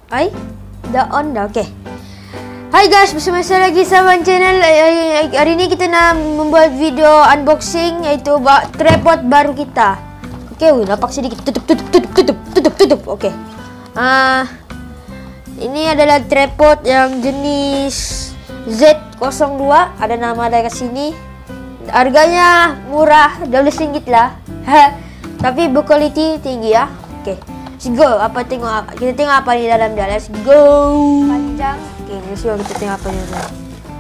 Hai, dah on dah. Okay. Hai guys, bersama saya lagi sama channel. Hari ini kita nak membuat video unboxing, iaitu tripod baru kita. Okay, nampak sedikit. Tutup. Okay. Ini adalah tripod yang jenis Z02. Ada nama ada kat sini. Harganya murah, RM12 lah. Tapi berkualiti tinggi ya. Okay. Let's go. Kita tengok apa di dalam dia. Let's go. Panjang. Okay, let's go. Kita tengok apa di dalam.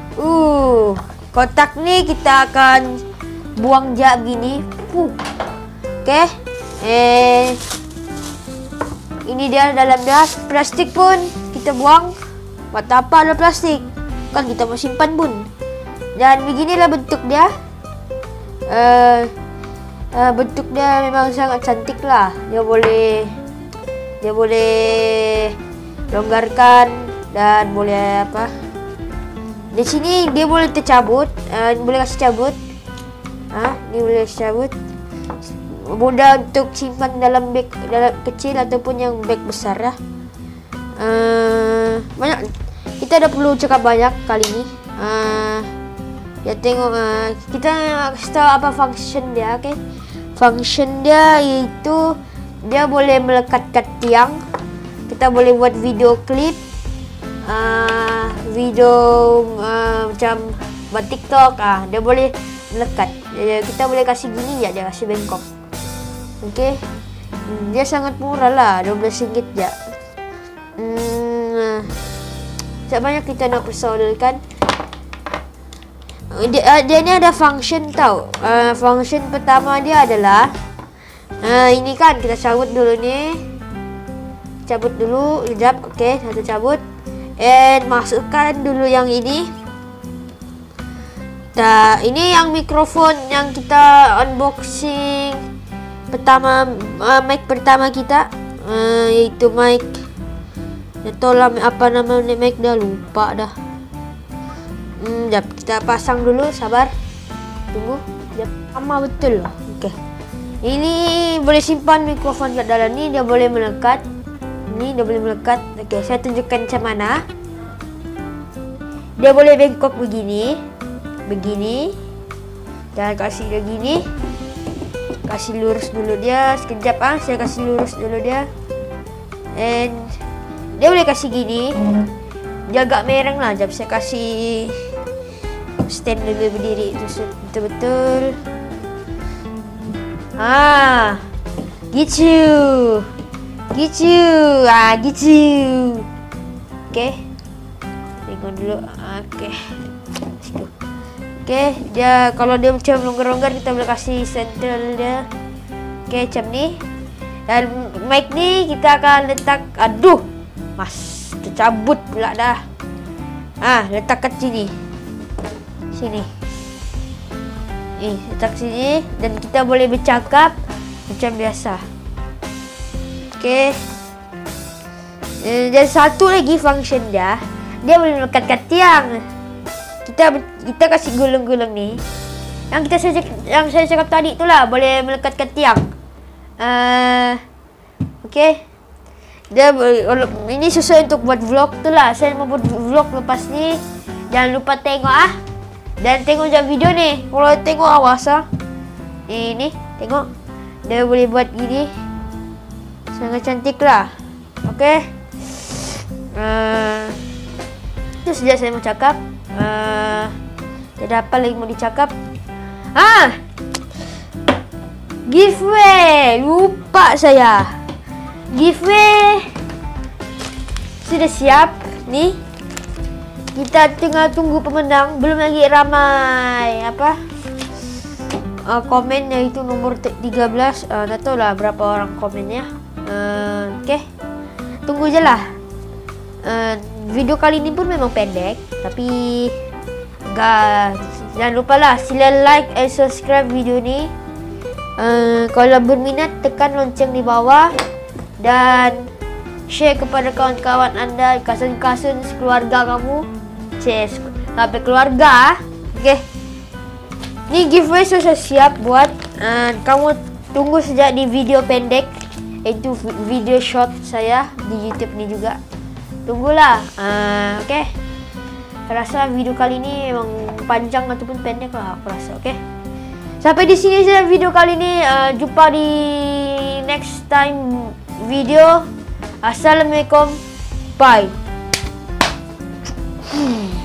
Kotak ni kita akan buang je begini. Okay. Ini dia dalam dia. Plastik pun kita buang. Buat apa ada plastik? Kan kita mau simpan pun. Dan beginilah bentuk dia. Bentuk dia memang sangat cantik lah. Dia boleh longgarkan dan boleh apa? Di sini dia boleh tercabut, boleh kasih cabut. Ni boleh cabut. Mudah untuk simpan dalam beg kecil ataupun yang beg besar lah. Banyak. Kita dah perlu cakap banyak kali ni. Ya tengok, kita kasih tahu apa function dia, okay? Function dia iaitu dia boleh melekat kat tiang. Kita boleh buat video klip, macam buat TikTok. Dia boleh melekat. Kita boleh kasih gini ya, dia kasih bengkok. Okay, dia sangat murah lah, RM12 je. Tak banyak kita nak persoalkan. Dia ni ada function tau. Function pertama dia adalah ini kan, kita cabut dulu ni. Cabut dulu, sekejap. Okay, satu cabut. And masukkan dulu yang ini. Ini yang mikrofon yang kita unboxing pertama, mic pertama kita, iaitu mic. Tolong apa nama mic dah lupa dah. Sekejap, kita pasang dulu, sabar. Tunggu. Sekejap. Sama betul lah. Okay. Ini boleh simpan mikrofon kat dalam ni, dia boleh melekat. Ni dia boleh melekat. Okay, saya tunjukkan macam mana. Dia boleh bengkok begini. Begini. Dan kasih dia gini. Kasih lurus dulu dia. Sekejap saya kasih lurus dulu dia. And dia boleh kasih gini. Dia agak mereng lah. Sekejap saya kasih stand dulu berdiri betul-betul. Gitu. Okay. Tengok dulu. Okay. Okay. Dia kalau dia macam longgar-longgar, kita boleh kasih central dia. Okay, macam ni. Dan mic ni kita akan letak. Tercabut pula dah. Letak kat sini. Letak sini. Dan kita boleh bercakap macam biasa. Okay. Dan satu lagi function dia. Dia boleh melekat kat tiang. Kita kasih gulung-gulung ni. Yang saya cakap tadi tu lah, boleh melekat kat tiang. Okay. Ini sesuai untuk buat vlog tu lah. Saya mau buat vlog lepas ni. Jangan lupa tengok Dan tengok je video ni. Kalau tengok awas Ini tengok. Dia boleh buat gini. Sangat cantik lah. Okay. Itu saja saya mau cakap. Ada apa lagi mau dicakap? Giveaway. Lupa saya. Giveaway sudah siap. Ni kita tinggal tunggu pemenang. Belum lagi ramai komen, yaitu nomor 13. Tak tahu lah berapa orang komennya. Okay, tunggu je lah. Video kali ini pun memang pendek, tapi jangan lupa lah, sila like and subscribe video ni. Kalau berminat, tekan lonceng di bawah dan share kepada kawan-kawan anda, cousin-cousin, keluarga kamu. Sampai keluarga. Okay. Ni giveaway sudah siap buat. Kamu tunggu saja di video pendek, iaitu video short saya di YouTube ni juga. tunggulah. Oke. Rasa video kali ini memang panjang ataupun pendek lah aku rasa. Oke. Sampai di sini saja video kali ini. Jumpa di next time video. Assalamualaikum. Bye.